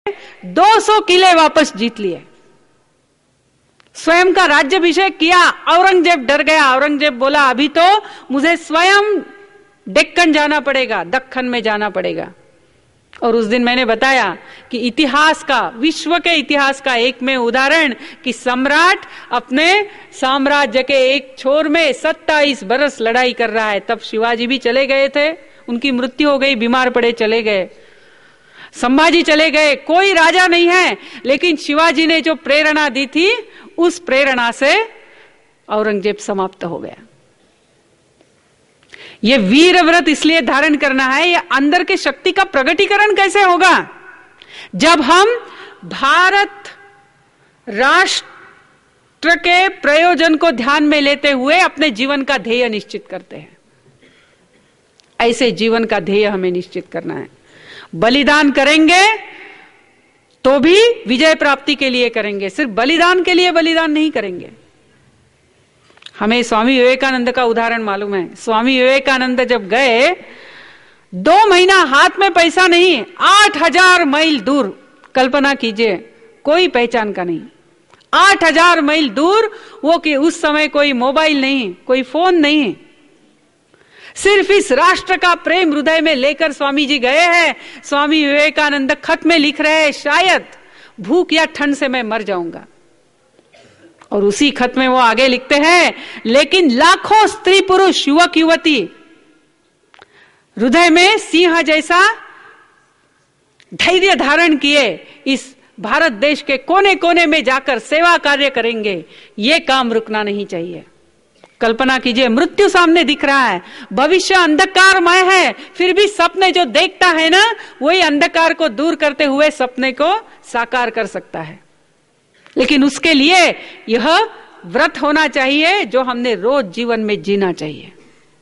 200 किले वापस जीत लिए, स्वयं का राज्याभिषेक किया। औरंगजेब डर गया। औरंगजेब बोला अभी तो मुझे स्वयं डेक्कन जाना पड़ेगा, दक्खन में जाना पड़ेगा। और उस दिन मैंने बताया कि इतिहास का, विश्व के इतिहास का एक में उदाहरण कि सम्राट अपने साम्राज्य के एक छोर में 27 बरस लड़ाई कर रहा है। तब शिवाजी भी चले गए थे, उनकी मृत्यु हो गई, बीमार पड़े चले गए, संभाजी चले गए, कोई राजा नहीं है। लेकिन शिवाजी ने जो प्रेरणा दी थी उस प्रेरणा से औरंगजेब समाप्त हो गया। ये वीर व्रत इसलिए धारण करना है, ये अंदर के शक्ति का प्रगटीकरण कैसे होगा? जब हम भारत राष्ट्र के प्रयोजन को ध्यान में लेते हुए अपने जीवन का ध्येय निश्चित करते हैं। ऐसे जीवन का ध्येय हमें निश्चित करना है। बलिदान करेंगे तो भी विजय प्राप्ति के लिए करेंगे, सिर्फ बलिदान के लिए बलिदान नहीं करेंगे। हमें स्वामी विवेकानंद का उदाहरण मालूम है। स्वामी विवेकानंद जब गए, 2 महीना हाथ में पैसा नहीं, 8000 मील दूर, कल्पना कीजिए, कोई पहचान का नहीं, 8000 मील दूर, वो कि उस समय कोई मोबाइल नहीं, कोई फोन नहीं, सिर्फ इस राष्ट्र का प्रेम हृदय में लेकर स्वामी जी गए हैं। स्वामी विवेकानंद खत में लिख रहे हैं, शायद भूख या ठंड से मैं मर जाऊंगा। और उसी खत में वो आगे लिखते हैं, लेकिन लाखों स्त्री पुरुष युवक युवती हृदय में सिंह जैसा धैर्य धारण किए इस भारत देश के कोने कोने में जाकर सेवा कार्य करेंगे। ये काम रुकना नहीं चाहिए। कल्पना कीजिए, मृत्यु सामने दिख रहा है, भविष्य अंधकारमय है, फिर भी सपने जो देखता है ना, वही अंधकार को दूर करते हुए सपने को साकार कर सकता है। लेकिन उसके लिए यह व्रत होना चाहिए जो हमने रोज जीवन में जीना चाहिए।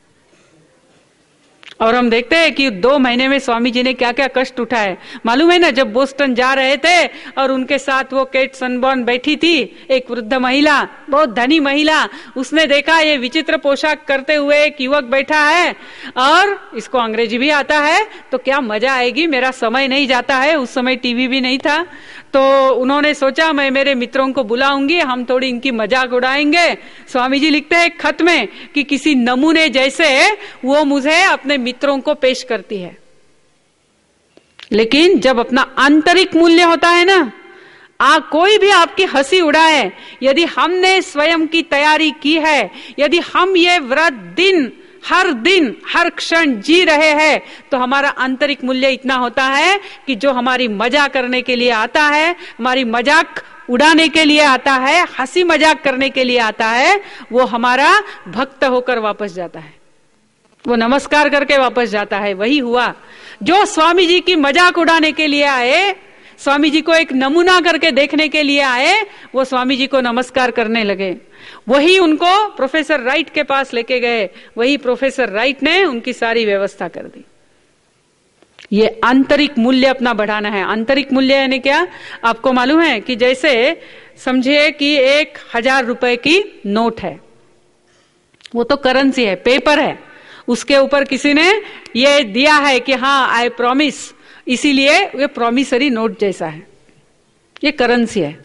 और हम देखते हैं कि 2 महीने में स्वामी जी ने क्या क्या कष्ट उठाए। मालूम है ना, जब बोस्टन जा रहे थे और उनके साथ वो केट सनबॉर्न बैठी थी, एक वृद्ध महिला, बहुत धनी महिला, उसने देखा ये विचित्र पोशाक करते हुए एक युवक बैठा है और इसको अंग्रेजी भी आता है तो क्या मजा आएगी, मेरा समय नहीं जाता है। उस समय टीवी भी नहीं था, तो उन्होंने सोचा मैं मेरे मित्रों को बुलाऊंगी, हम थोड़ी इनकी मजाक उड़ाएंगे। स्वामी जी लिखते हैं खत में कि किसी नमूने जैसे वो मुझे अपने मित्रों को पेश करती है। लेकिन जब अपना आंतरिक मूल्य होता है ना, कोई भी आपकी हंसी उड़ाए, यदि हमने स्वयं की तैयारी की है, यदि हम ये व्रत दिन हर क्षण जी रहे हैं, तो हमारा आंतरिक मूल्य इतना होता है कि जो हमारी मजाक करने के लिए आता है, हमारी मजाक उड़ाने के लिए आता है, हंसी मजाक करने के लिए आता है, वो हमारा भक्त होकर वापस जाता है, वो नमस्कार करके वापस जाता है। वही हुआ, जो स्वामी जी की मजाक उड़ाने के लिए आए, स्वामी जी को एक नमूना करके देखने के लिए आए, वो स्वामी जी को नमस्कार करने लगे। वही उनको प्रोफेसर राइट के पास लेके गए, वही प्रोफेसर राइट ने उनकी सारी व्यवस्था कर दी। ये आंतरिक मूल्य अपना बढ़ाना है। आंतरिक मूल्य यानी क्या, आपको मालूम है कि जैसे समझिए कि 1000 रुपए की नोट है, वो तो करेंसी है, पेपर है, उसके ऊपर किसी ने ये दिया है कि हाँ आई प्रॉमिस, इसीलिए ये प्रॉमिसरी नोट जैसा है, ये करेंसी है।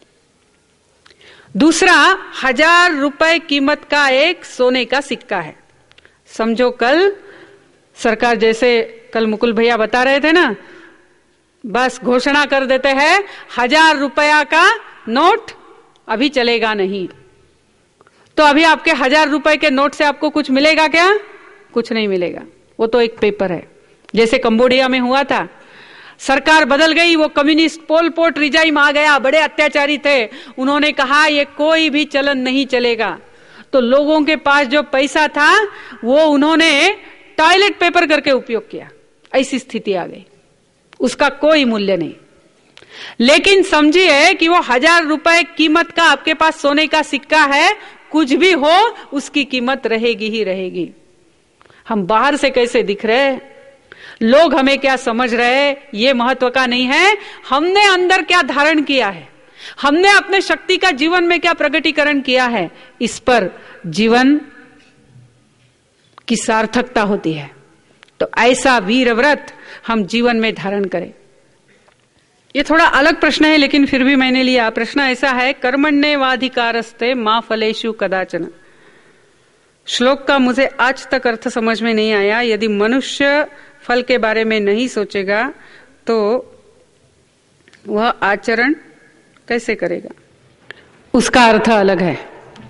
दूसरा 1000 रुपए कीमत का एक सोने का सिक्का है। समझो कल सरकार, जैसे कल मुकुल भैया बता रहे थे ना, बस घोषणा कर देते हैं 1000 रुपया का नोट अभी चलेगा नहीं, तो अभी आपके 1000 रुपए के नोट से आपको कुछ मिलेगा क्या? कुछ नहीं मिलेगा, वो तो एक पेपर है। जैसे कंबोडिया में हुआ था, सरकार बदल गई, वो कम्युनिस्ट पोल पोट रिजाइम आ गया, बड़े अत्याचारी थे, उन्होंने कहा ये कोई भी चलन नहीं चलेगा, तो लोगों के पास जो पैसा था वो उन्होंने टॉयलेट पेपर करके उपयोग किया। ऐसी स्थिति आ गई, उसका कोई मूल्य नहीं। लेकिन समझिए कि वो 1000 रुपए कीमत का आपके पास सोने का सिक्का है, कुछ भी हो उसकी कीमत रहेगी ही रहेगी। हम बाहर से कैसे दिख रहे, लोग हमें क्या समझ रहे, ये महत्व का नहीं है, हमने अंदर क्या धारण किया है, हमने अपने शक्ति का जीवन में क्या प्रकटीकरण किया है, इस पर जीवन की सार्थकता होती है। तो ऐसा वीर व्रत हम जीवन में धारण करें। ये थोड़ा अलग प्रश्न है, लेकिन फिर भी मैंने लिया। प्रश्न ऐसा है, कर्मण्येवाधिकारस्ते मा फलेषु कदाचन। श्लोक का मुझे आज तक अर्थ समझ में नहीं आया। यदि मनुष्य फल के बारे में नहीं सोचेगा तो वह आचरण कैसे करेगा? उसका अर्थ अलग है।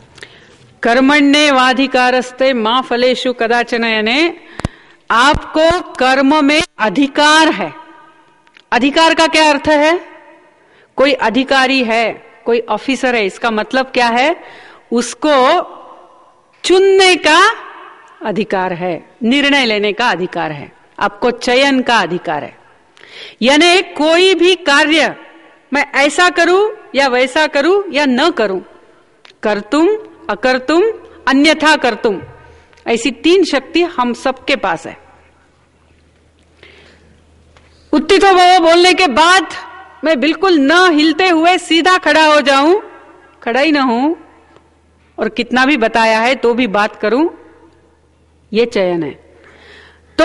कर्मण्येवाधिकारस्ते मा फलेषु कदाचन, यानी आपको कर्म में अधिकार है। अधिकार का क्या अर्थ है? कोई अधिकारी है, कोई ऑफिसर है, इसका मतलब क्या है? उसको चुनने का अधिकार है, निर्णय लेने का अधिकार है, आपको चयन का अधिकार है। यानी कोई भी कार्य मैं ऐसा करूं या वैसा करूं या न करूं, कर्तुम, अकर्तुम, अन्यथा कर्तुम, ऐसी 3 शक्ति हम सबके पास है। उत्थितो भव बोलने के बाद मैं बिल्कुल न हिलते हुए सीधा खड़ा हो जाऊं, खड़ा ही ना हूं, और कितना भी बताया है तो भी बात करूं, ये चयन है। तो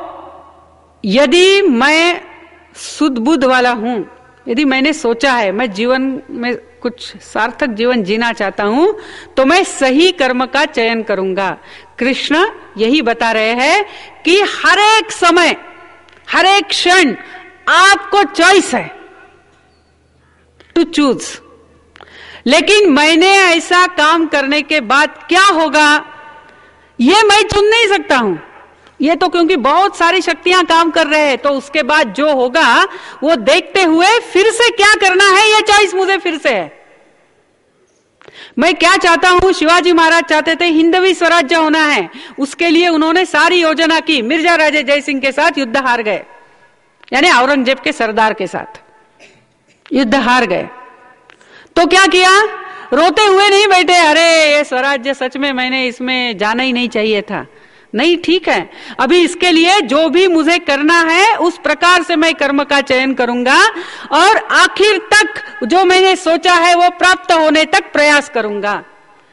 यदि मैं शुद्ध बुद्ध वाला हूं, यदि मैंने सोचा है मैं जीवन में कुछ सार्थक जीवन जीना चाहता हूं, तो मैं सही कर्म का चयन करूंगा। कृष्ण यही बता रहे हैं कि हर एक समय, हर एक क्षण आपको चॉइस है टू चूज। लेकिन मैंने ऐसा काम करने के बाद क्या होगा, ये मैं चुन नहीं सकता हूं। ये तो क्योंकि बहुत सारी शक्तियां काम कर रहे हैं, तो उसके बाद जो होगा वो देखते हुए फिर से क्या करना है, ये चॉइस मुझे फिर से है। मैं क्या चाहता हूं, शिवाजी महाराज चाहते थे हिंदवी स्वराज्य होना है, उसके लिए उन्होंने सारी योजना की, मिर्जा राजे जय सिंह के साथ युद्ध हार गए, यानी औरंगजेब के सरदार के साथ युद्ध हार गए। तो क्या किया, रोते हुए नहीं बैठे, अरे ये स्वराज्य सच में मैंने इसमें जाना ही नहीं चाहिए था। नहीं, ठीक है, अभी इसके लिए जो भी मुझे करना है उस प्रकार से मैं कर्म का चयन करूंगा और आखिर तक जो मैंने सोचा है वो प्राप्त होने तक प्रयास करूंगा।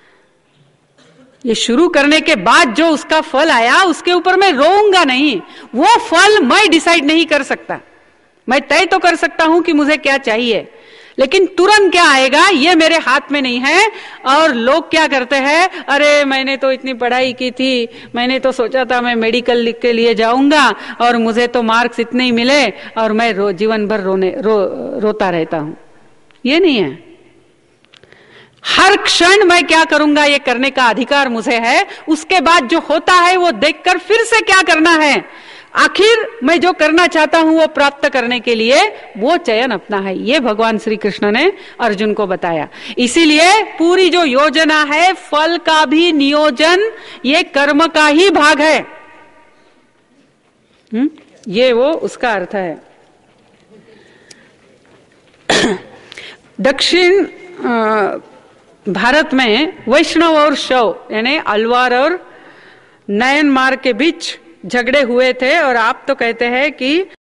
ये शुरू करने के बाद जो उसका फल आया उसके ऊपर मैं रोऊंगा नहीं, वो फल मैं डिसाइड नहीं कर सकता। मैं तय तो कर सकता हूं कि मुझे क्या चाहिए, लेकिन तुरंत क्या आएगा ये मेरे हाथ में नहीं है। और लोग क्या करते हैं, अरे मैंने तो इतनी पढ़ाई की थी, मैंने तो सोचा था मैं मेडिकल लिख के लिए जाऊंगा और मुझे तो मार्क्स इतने ही मिले और मैं जीवन भर रोता रहता हूं। ये नहीं है। हर क्षण मैं क्या करूंगा ये करने का अधिकार मुझे है। उसके बाद जो होता है वो देखकर फिर से क्या करना है, आखिर मैं जो करना चाहता हूं वो प्राप्त करने के लिए वो चयन अपना है। ये भगवान श्री कृष्ण ने अर्जुन को बताया। इसीलिए पूरी जो योजना है, फल का भी नियोजन ये कर्म का ही भाग है। ये वो उसका अर्थ है। दक्षिण भारत में वैष्णव और शव यानी अलवार और म्यांमार के बीच झगड़े हुए थे, और आप तो कहते हैं कि